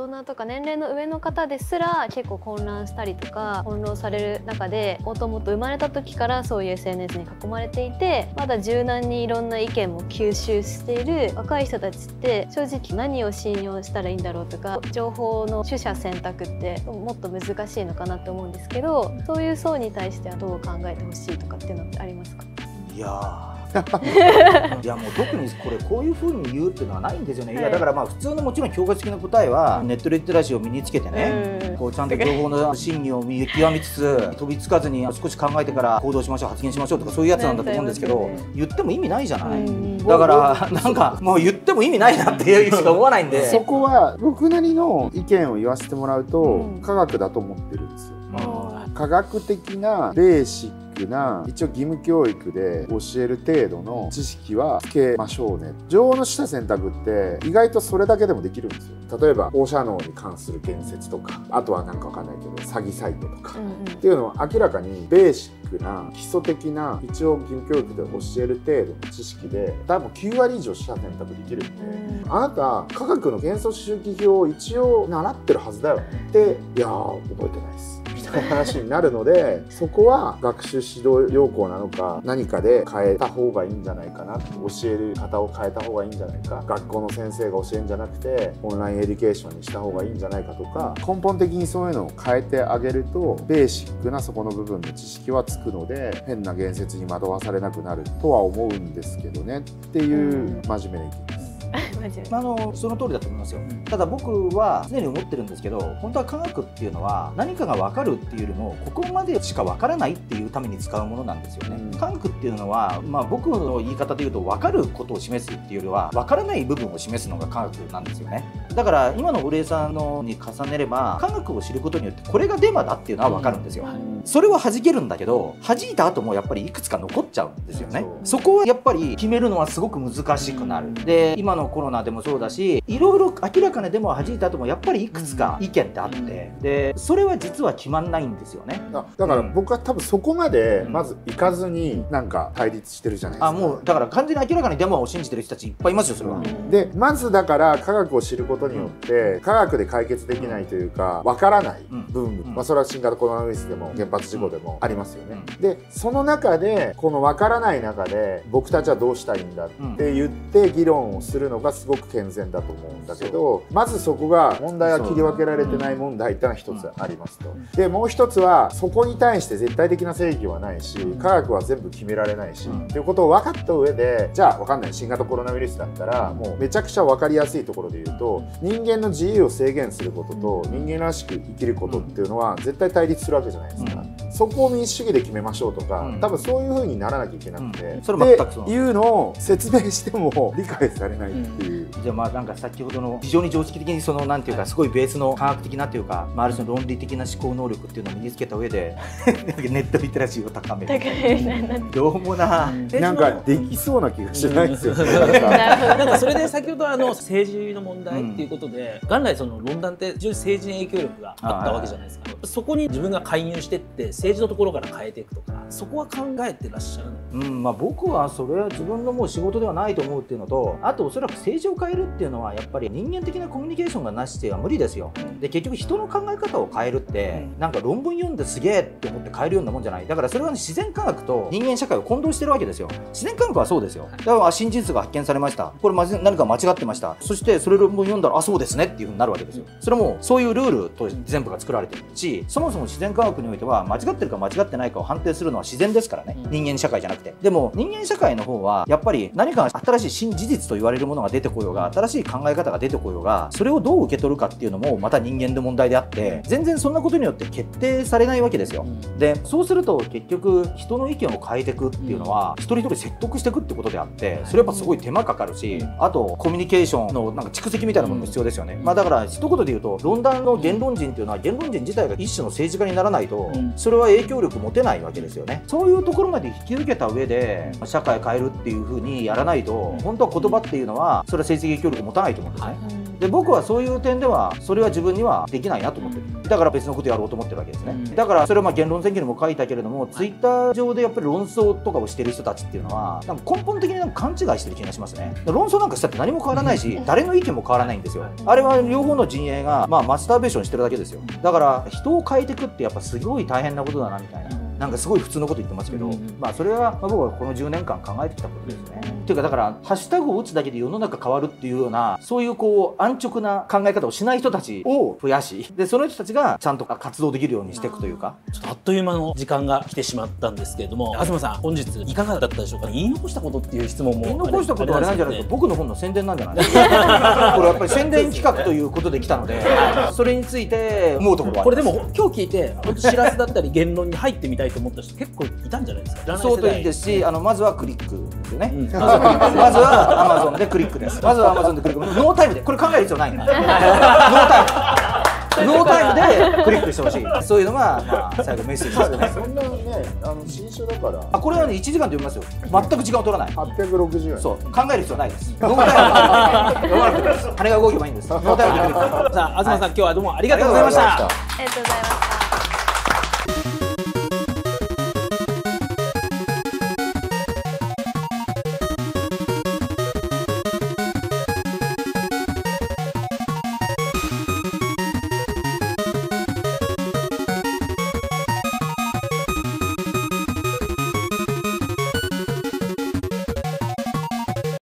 人とか年齢の上の方ですら結構混乱したりとか翻弄される中で、もともと生まれた時からそういう SNS に囲まれていて、まだ柔軟にいろんな意見も吸収している若い人たちって正直何を信用したらいいんだろうとか、情報の取捨選択ってもっと難しいのかなって思うんですけど、そういう層に対してはどう考えてほしいとかっていうのってありますか？ いやいやもう特にこういうふうに言うっていうのはないんですよね。いやだからまあ普通のもちろん教科的な答えはネットリテラシーを身につけてね、こうちゃんと情報の真偽を見極めつつ飛びつかずに少し考えてから行動しましょう、発言しましょうとかそういうやつなんだと思うんですけど、言っても意味ないじゃない。だからなんかもう言っても意味ないなっていうしか思わないんで、 そこは僕なりの意見を言わせてもらうと、科学だと思ってるんですよ。科学的なベーシックな一応義務教育で教える程度の知識はつけましょうね。情報の取捨選択って意外とそれだけでもできるんですよ。例えば放射能に関する言説とか、あとはなんかわかんないけど詐欺サイトとか、っていうのは明らかにベーシックな基礎的な一応義務教育で教える程度の知識で多分9割以上取捨選択できるんで、あなた科学の元素周期表を一応習ってるはずだよねって、いやー覚えてないですみたいな話になるので、そこは学習指導要項なのか何かで変えた方がいいんじゃないかな、教える方を変えた方がいいんじゃないか、学校の先生が教えるんじゃなくてオンラインエデュケーションにした方がいいんじゃないかとか、根本的にそういうのを変えてあげるとベーシックなそこの部分の知識はつくので、変な言説に惑わされなくなるとは思うんですけどねっていう真面目な意見です。 その通りだと思いますよ。ただ僕は常に思ってるんですけど、本当は科学っていうのは何かが分かるっていうよりもここまでしか分からないっていうために使うものなんですよね。科学っていうのは、僕の言い方で言うと分かることを示すっていうよりは分からない部分を示すのが科学なんですよね。だから今の堀江さんのに重ねれば、科学を知ることによってこれがデマだっていうのは分かるんですよ。それは弾けるんだけど、弾いた後もやっぱりいくつか残っちゃうんですよね。そこはやっぱり決めるのはすごく難しくなる。で今のコロナでもそうだし、いろいろ明らかなデモを弾いた後もやっぱりいくつか意見ってあって、でそれは実は決まんないんですよね。 だから僕は多分そこまでまずいかずになんか対立してるじゃないですか。 もうだから完全に明らかにデモを信じてる人たちいっぱいいますよそれは。 でまずだから科学を知ることによって科学で解決できないというかわからない部分、それは新型コロナウイルスでも原発事故でもありますよね。でその中でこのわからない中で僕たちはどうしたいんだって言って議論をするのがすごく健全だと思うんだけど、まずそこが問題が切り分けられてない問題ってのは一つありますと。でもう一つはそこに対して絶対的な正義はないし、科学は全部決められないしっていうことを分かった上で、じゃあ分かんない新型コロナウイルスだったらもうめちゃくちゃ分かりやすいところで言うと、人間の自由を制限することと人間らしく生きることっていうのは絶対対立するわけじゃないですか。そこを民主主義で決めましょうとか、多分そういう風にならなきゃいけなくて、っていうのを説明しても理解されないっていう。 じゃあなんか先ほどの非常に常識的にそのなんていうかすごいベースの科学的なというか、ある種の論理的な思考能力っていうのを身につけた上でネットリテラシーを高める。どうもなんかできそうな気がしないですよね。 なんかそれで先ほど政治の問題っていうことで、元来その論壇って非常に政治に影響力があったわけじゃないですか。そこに自分が介入してって政治のところから変えていくとか、そこは考えてらっしゃるの？ 僕はそれは自分のもう仕事ではないと思うっていうのと、あとおそらく政治を変えるっていうのはやっぱり人間的なコミュニケーションがなしでは無理ですよ。で結局人の考え方を変えるってなんか論文読んですげえって思って変えるようなもんじゃない。だからそれは、自然科学と人間社会を混同してるわけですよ。自然科学はそうですよ。だから新事実が発見されました、これ何か間違ってました、そしてそれ論文読んだらそうですねっていう風になるわけですよ。それもそういうルールと全部が作られてるし、そもそも自然科学においては間違ってるか間違ってないかを判定するのは自然ですからね、人間社会じゃなくて。でも人間社会の方はやっぱり何か新しい新事実と言われるものが出てこようが、新しい考え方が出てこようが、それをどう受け取るかっていうのもまた人間の問題であって、全然そんなことによって決定されないわけですよ。でそうすると結局人の意見を変えていくっていうのは一人一人説得していくってことであって、それやっぱすごい手間かかるし、あとコミュニケーションのなんか蓄積みたいなものも必要ですよね。だから一言で言うと、論壇の言論人っていうのは言論人自体が一種の政治家にならないとそれは影響力持てないわけですよね。そういうところまで引き受けた上で社会変えるっていう風にやらないと、本当は言葉っていうのはそれは政治的影響力持たないと思うんですね。 で僕はそういう点ではそれは自分にはできないなと思ってる。だから別のことやろうと思ってるわけですね。だからそれはまあ言論選挙にも書いたけれども、ツイッター上でやっぱり論争とかをしてる人たちっていうのはなんか根本的になんか勘違いしてる気がしますね。論争なんかしたって何も変わらないし、誰の意見も変わらないんですよ。あれは両方の陣営がまあマスターベーションしてるだけですよ。だから人を変えていくってやっぱすごい大変なことだなみたいな。なんかすごい普通のこと言ってますけど、まあそれはまあ僕はこの10年間考えてきたことですね。っていうかだからハッシュタグを打つだけで世の中変わるっていうようなそういうこう安直な考え方をしない人たちを増やし、でその人たちがちゃんと活動できるようにしていくというか。 ちょっとあっという間の時間が来てしまったんですけれども、東さん本日いかがだったでしょうか。言い残したことっていう質問も言い残したことはあれなんじゃないですか。僕の本の宣伝なんじゃないですか。これやっぱり宣伝企画ということで来たので、それについて思うところはあります。 これでも今日聞いて本当知らせだったり言論に入ってみたいと思った人結構いたんじゃないですか。 そうといいですし、まずはクリックですよね。まずはAmazon でクリックです。まずは Amazon でクリック。ノータイムでこれ考える必要ないの。ノータイムでクリックしてほしい。そういうのがまあ最後メッセージですね。 そんなね、新書だから。 これはね1時間で読みますよ。全く時間を取らない。 860円。 そう考える必要ないです。ノータイムで読まなくていいです。羽が動けばいいんです。ノータイムでクリック。 さあ東さん、今日はどうもありがとうございました。 ありがとうございました。